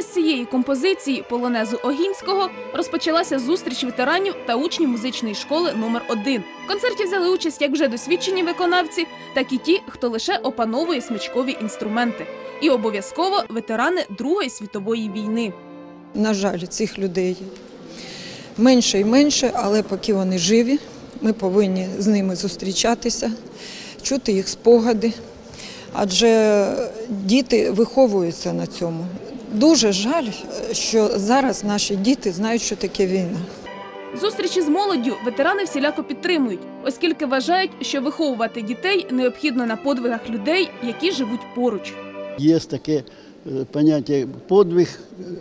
Саме з цієї композиції полонезу Огінського розпочалася зустріч ветеранів та учнів музичної школи номер 1. В концерті взяли участь як вже досвідчені виконавці, так і ті, хто лише опановує смичкові інструменти. І обов'язково ветерани Другої світової війни. На жаль, цих людей менше і менше, але поки вони живі, ми повинні з ними зустрічатися, чути їх спогади, адже діти виховуються на цьому. Дуже жаль, що зараз наші діти знають, що таке війна. Зустрічі з молоддю ветерани всіляко підтримують, оскільки вважають, що виховувати дітей необхідно на подвигах людей, які живуть поруч. Є таке поняття «подвиг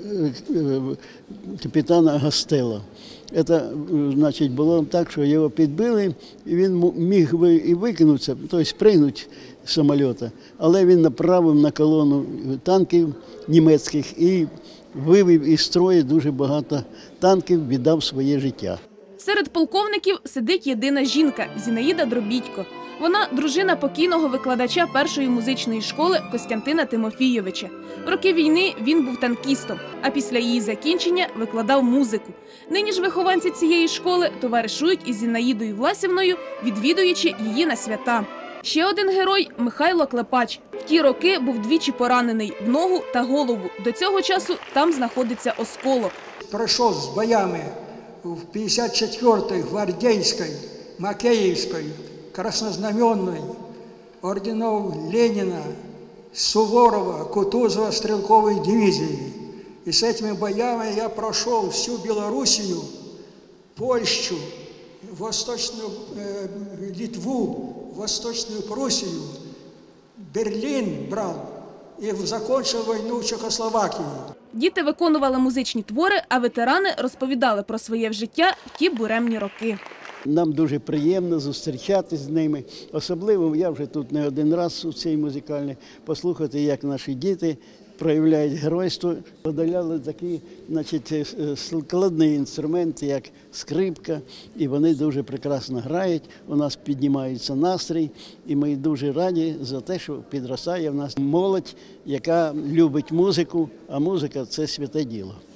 капітана Гастелло». Це, значить, було так, що його підбили, і він міг і викинутися, тобто спригнути з самоліта, але він направив на колону танків німецьких і вивів із строю дуже багато танків, віддав своє життя. Серед полковників сидить єдина жінка – Зінаїда Дробітько. Вона – дружина покійного викладача першої музичної школи Костянтина Тимофійовича. В роки війни він був танкістом, а після її закінчення викладав музику. Нині ж вихованці цієї школи товаришують із Зінаїдою Власівною, відвідуючи її на свята. Ще один герой – Михайло Клепач. В ті роки був двічі поранений в ногу та голову. До цього часу там знаходиться осколок. Пройшов з боями в 54-й гвардейській, Макеївській, Краснознаменной, орденов Ленина, Суворова, Кутузова стрелковой дивизии. И с этими боями я прошел всю Белоруссию, Польшу, Восточную Литву, Восточную Пруссию, Берлин брал и закончил войну в Чехословакии. Діти виконували музичні твори, а ветерани розповідали про своє життя в ті буремні роки. Нам дуже приємно зустрічатися з ними. Особливо я вже тут не один раз у цій музикальній послухати, як наші діти проявляють геройство. Подоляли такі, значить, складний інструмент, як скрипка, і вони дуже прекрасно грають. У нас піднімається настрій, і ми дуже раді за те, що підростає в нас молодь, яка любить музику, а музика – це святе діло.